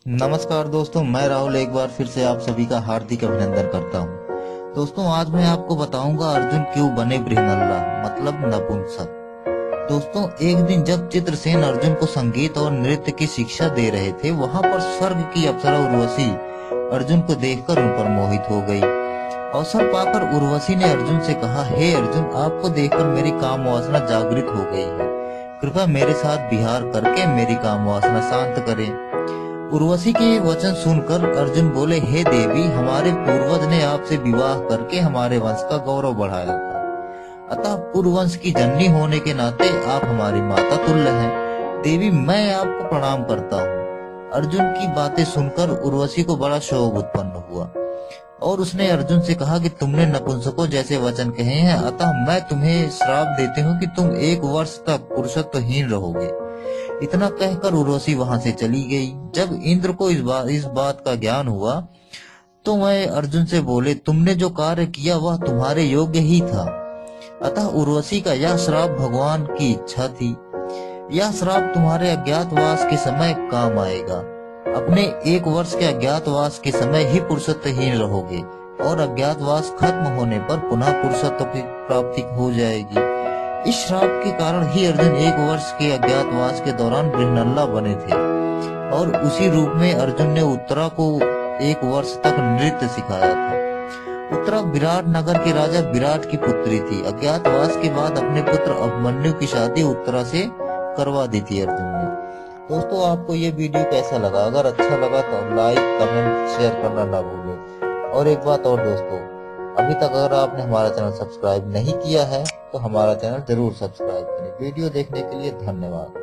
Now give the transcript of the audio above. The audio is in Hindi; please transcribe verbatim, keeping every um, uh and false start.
नमस्कार दोस्तों, मैं राहुल एक बार फिर से आप सभी का हार्दिक अभिनंदन करता हूं। दोस्तों, आज मैं आपको बताऊंगा अर्जुन क्यों बने बृहन्नला मतलब नपुंसक। दोस्तों, एक दिन जब चित्रसेन अर्जुन को संगीत और नृत्य की शिक्षा दे रहे थे, वहां पर स्वर्ग की अप्सरा उर्वशी अर्जुन को देखकर उन पर मोहित हो गई। अवसर पाकर उर्वशी ने अर्जुन से कहा, हे अर्जुन, आपको देखकर मेरी काम वासना जागृत हो गई है। कृपया मेरे साथ विहार करके मेरी काम वासना शांत करें। उर्वशी के वचन सुनकर अर्जुन बोले, हे देवी, हमारे पूर्वज ने आपसे विवाह करके हमारे वंश का गौरव बढ़ाया था, अतः पूर्ववंश की जननी होने के नाते आप हमारी माता तुल्य हैं। देवी, मैं आपको प्रणाम करता हूँ। अर्जुन की बातें सुनकर उर्वशी को बड़ा क्षोभ उत्पन्न हुआ और उसने अर्जुन से कहा कि तुमने नपुंसकों जैसे वचन कहे हैं, अतः मैं तुम्हें श्राप देती हूँ कि तुम एक वर्ष तक पुरुषत्वहीन रहोगे। इतना कहकर उर्वशी वहां से चली गई। जब इंद्र को इस बात इस बात का ज्ञान हुआ तो वह अर्जुन से बोले, तुमने जो कार्य किया वह तुम्हारे योग्य ही था, अतः उर्वशी का यह श्राप भगवान की इच्छा थी। यह श्राप तुम्हारे अज्ञातवास के समय काम आएगा। अपने एक वर्ष के अज्ञातवास के समय ही पुरुषत्वहीन रहोगे और अज्ञातवास खत्म होने पर पुनः पुरुषत्व की प्राप्ति हो जाएगी। इस श्राप के कारण ही अर्जुन एक वर्ष के अज्ञातवास के दौरान बृहन्नला बने थे और उसी रूप में अर्जुन ने उत्तरा को एक वर्ष तक नृत्य सिखाया था। उत्तरा विराट नगर के राजा विराट की पुत्री थी। अज्ञातवास के बाद अपने पुत्र अभिमन्यु की शादी उत्तरा से करवा दी थी अर्जुन ने। दोस्तों, आपको ये वीडियो कैसा लगा? अगर अच्छा लगा तो लाइक, कमेंट, शेयर करना ना भूलें। और एक बात और दोस्तों, अभी तक अगर आपने हमारा चैनल सब्सक्राइब नहीं किया है तो हमारा चैनल जरूर सब्सक्राइब करें। वीडियो देखने के लिए धन्यवाद।